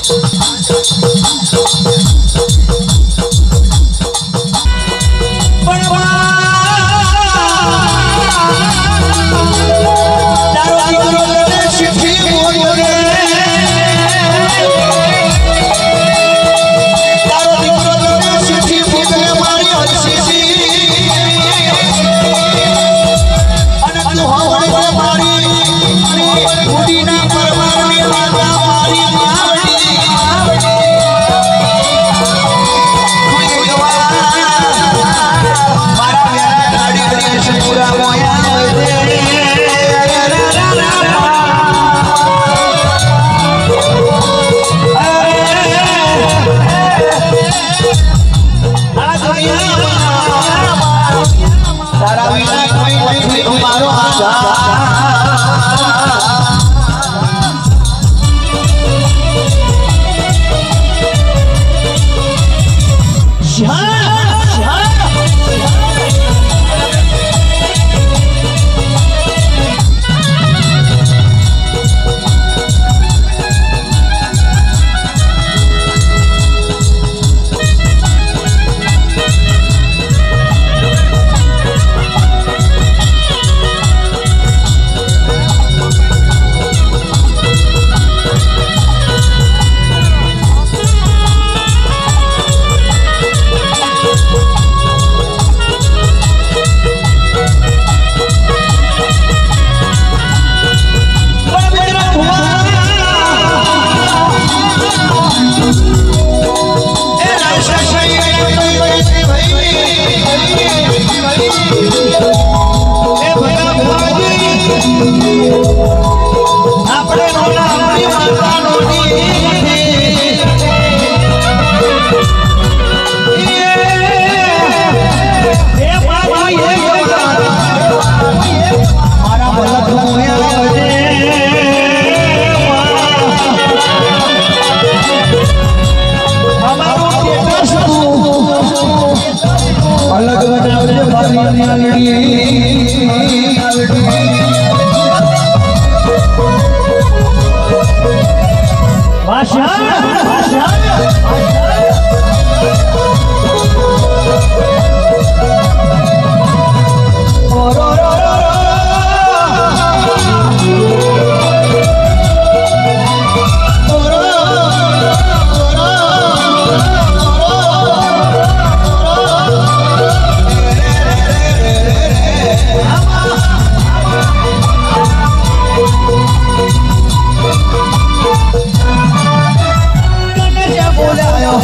बोला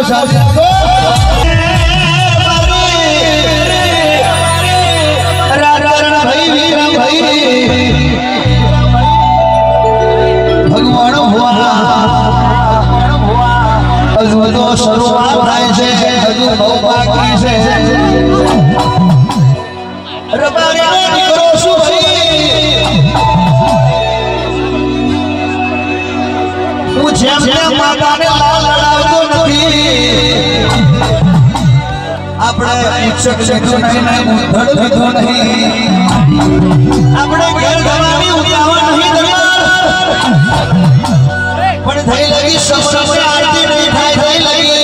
भगवान हुआ अजूनो शुरुआत થાય છે હજુ બહુ બાકી છે રબારી દીકરો શું ભાઈ હું જેમ જેમ માતાને લાલ લડાવતો નથી આપણે ઉચ્ચક લીધું નહીં ઉધડ લીધું નહીં આપણે ઘેર જવાની ઉતાવળ નહીં દરબાર પણ થઈ લગી સમસ્યા આરતી નહીં થાય થઈ લગી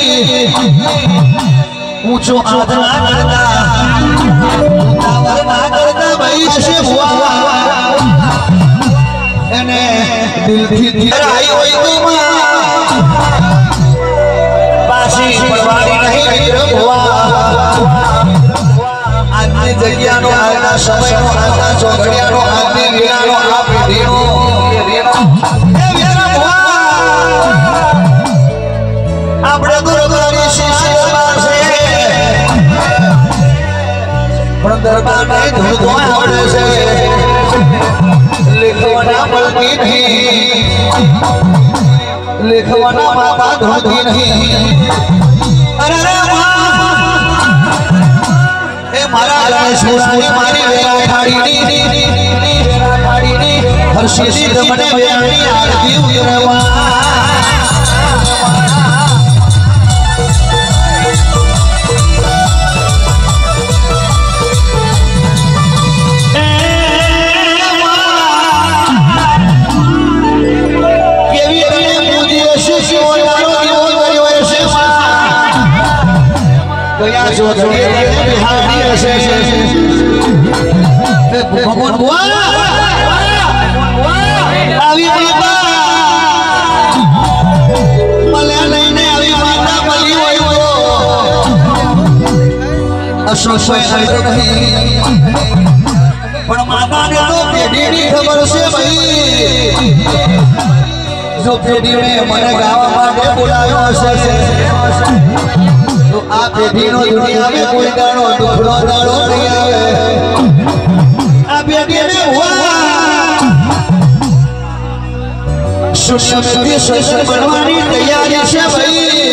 ऊंचो आदरा करता उतावળ ના કરતા ભાઈ છે ભુવા એને દિલથી ધીરાઈ હોય તો પાછી પડવાની નહીં મિત્ર ભુવા આજની જગ્યાનો આજના સમયનો આજના ચોઘડિયાનો આજની વીરાનો આ પેઢીનો આપણે તો રબારી શિષ્ય પણ દરબાર में धूल धुआं आवड़े से लिखवाना पलती नहीं लिखवाना माता धोती नहीं अरे ए मारा गणेश मुरारी मारी वेरा ठाड़ी नी हर्षित रमणे वेरानी आरती उतरवा भगवान बुआ આવી માતા મળ્યા નહીં ને આવી માતા મળી હોય તો અસોસોય આવી તો નહીં પણ માતાને તો પેઢીની ખબર છે ભાઈ જો પેઢીને મને ગાવા માટે બોલાવ્યો હશે तो आप पेढ़ीनो दुनिया में कोई दाड़ो दुखड़ो दाड़ो नहीं आवे आ पेढ़ी में हुआ सुशक्ति शस्त्र बनवानी तैयारी से भाई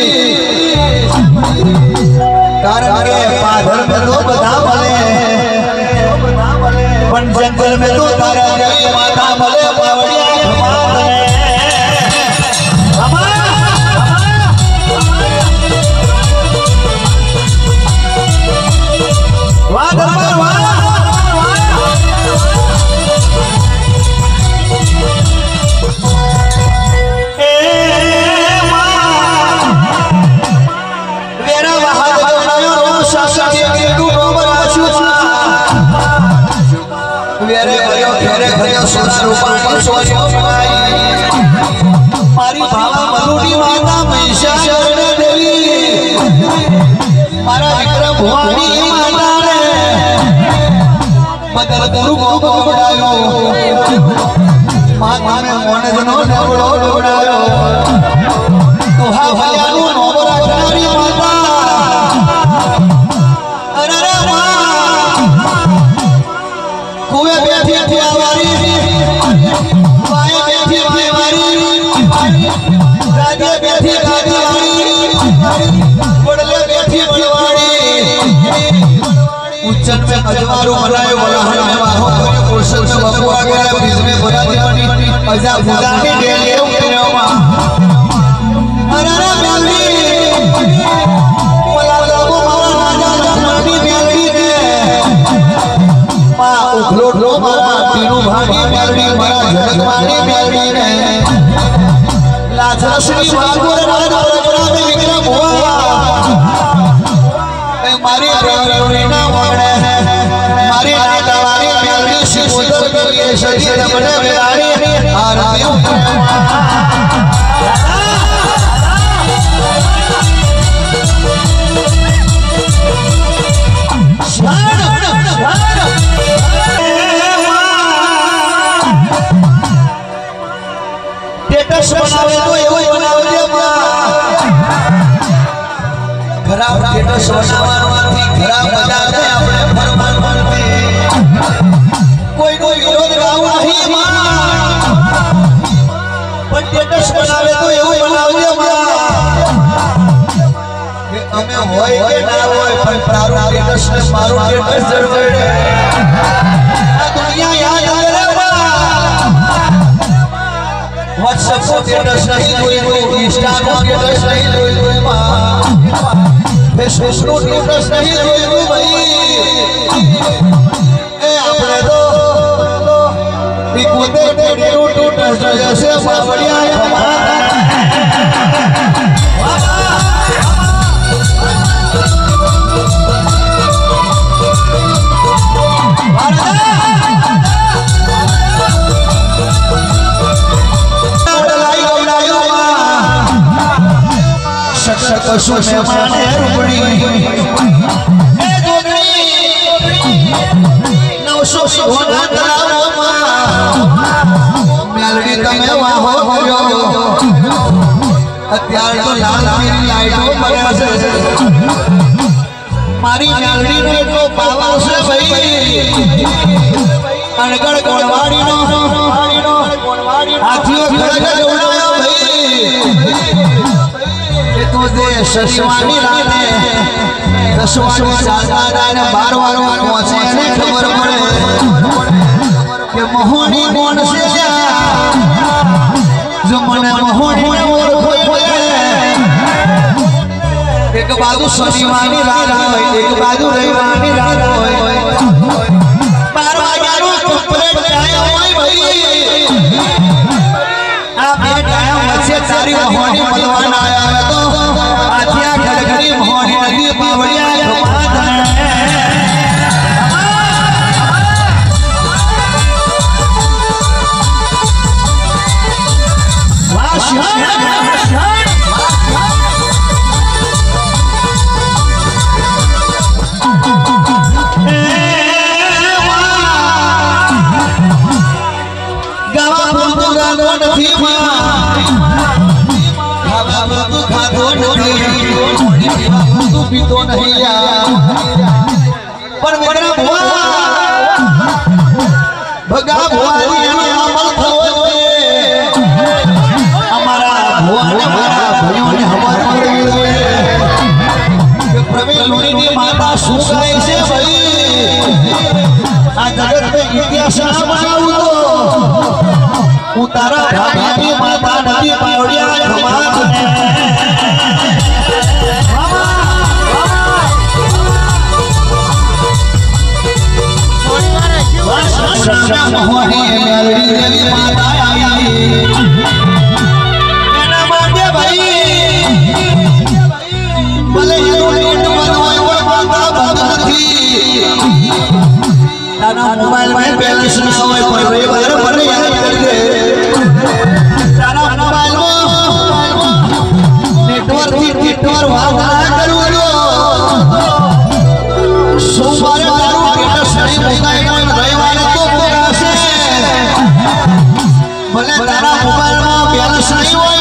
कारण के पाधर में तो बधा भले पण जंगल में तो तारा जई माता भले पावड़िया वाह दरबार वाह ए मां वेरा वहां बनायो रो शासकी के डूबो बराशु वेरे भयो घेरे घरे सोसरू पानी सोयो बनाई मारी भावा मरुडी माता महिषासुर देवी मारा विक्रम भवानी माता बदल गुरु को पकड़ायो मां में मोने जनो नवड़ो डोड़ायो तो हा भयानु नोबरा करारी माता अरे रे मां कुए बैठी थी आवारी पाए बैठी आवारी राजे बैठी राजवाड़ी बड़ले बैठी बड़वाड़ी उच्चन में अजवारो मनाए वाला है बाहो कुर्सन से बकुआ गया बीच में बड़ा दीवानी अजा बुदानी दे ले उतरवा अरे रे बेली मला लाबो मारा राजा जमानी बेली ने मां उखलोटलो मारा तीनों भागी बेली मारा जगतमानी बेली ने लाजरा श्री भागवत राजा रगड़ा में विक्रम हुआ मारी प्रेमी ना वगड़े मारी नागवारी प्यारी शिवदर के लिए शरीर बने बिरारी आरती स्टेटस बनावे तो एवो बनावे ખરાબ સ્ટેટસ બનાવવાથી ખરાબ બજારને આપણે ફરવાથી કોઈનો વિરોધ ગાવું નહીં માં, પણ સ્ટેટસ બનાવે તો એવું બનાવજો માં કે અમે હોય કે ના હોય પણ તારું સ્ટેટસ ને મારું સ્ટેટસ જળવાય. આ દુનિયા યાદ કરે WhatsApp સ્ટેટસ નહીં જોઈતું, Insta નો સ્ટેટસ નહીં જોઈતું માં, Facebook નો સ્ટેટસ નહીં જોઈતું ભાઈ. એ આપણે તો પોતે ટેટનું સ્ટેટસ જશે બાવળિયા. કશું મહેમાને રૂપડી એ જોગણી 900 હોના તળાવમાં મેલડી તમે વાહો કર્યો. અત્યારે તો લાલ પીળી લાઈટો પડ્યા છે. મારી મેલડીનો એટલો પાવર છે ભાઈ, અણગળ ગોળવાડીનો હાથીઓ ખડક જોડાયો ભાઈ. तुझे शशवानी राने रसवानी चालता ने बार बार पहुंचे ने खबर पड़े कि मोहनी कौन से जो मने मोहनी ने और कोई एक बाजू शनिवानी रात होय, एक बाजू रविवानी रात होय. 12 वाग्यानो कंप्लीट टाइम होय भाई. आ બે ટાઈમ વચ્ચે તારી મોહની મળવાન આયા તો આથિયા ખડખડી મોહની નદી બાવળિયા पीतो नहीं पर मेरा भुआ भगा भुआनी अमल थवो हमारा भुआ ने हमारा भाइयों ने हमार पकड़ी कि प्रवीण लोणी की माता શું કહે છે ભાઈ. આ જગત में इतिहास ना बनाऊ तो હું તારા ભાભીની માતા નથી પાવડિયા ખમાત मोहनी मेलडी देवी माता आई एना माटे भाई भले हीरो नीट बनवाय कोई माता भगती ताना मोबाइल में बैलेंस न होय पर रविवार भले याद कर दे. ताना मोबाइल में नेटवर्क वाला करू दो. सोमवार तारू स्टेटस नहीं मुकाई रविवार भले तारा मोबाइल में बैलेंस नहीं होय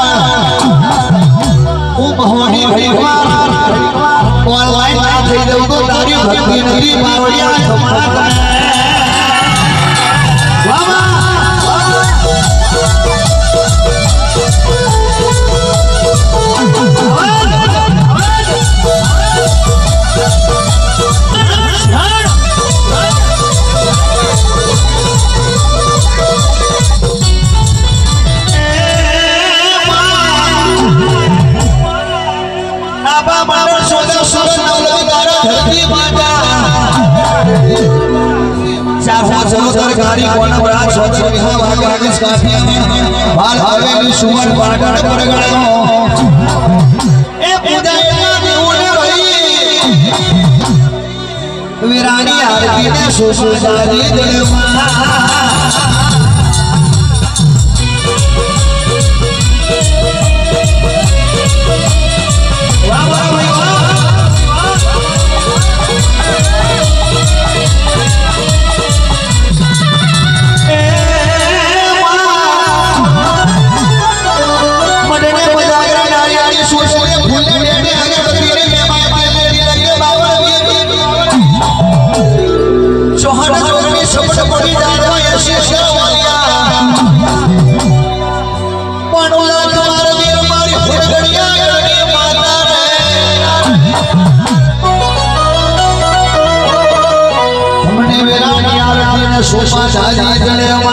હું મોહની ભગવાન ઓનલાઈન ના થઈ જવું તો તારી ભક્તિ નથી બાવળિયા ખમાત. વાહ सरकारी कोना बड़ा छोटे विहा भागा किस काफिया में बाल हवेली सुमन पाटण परगड़ो ए पूजा देवने भाई वीरानी आरती ने सुसु शादी दिलमा જાજી જણે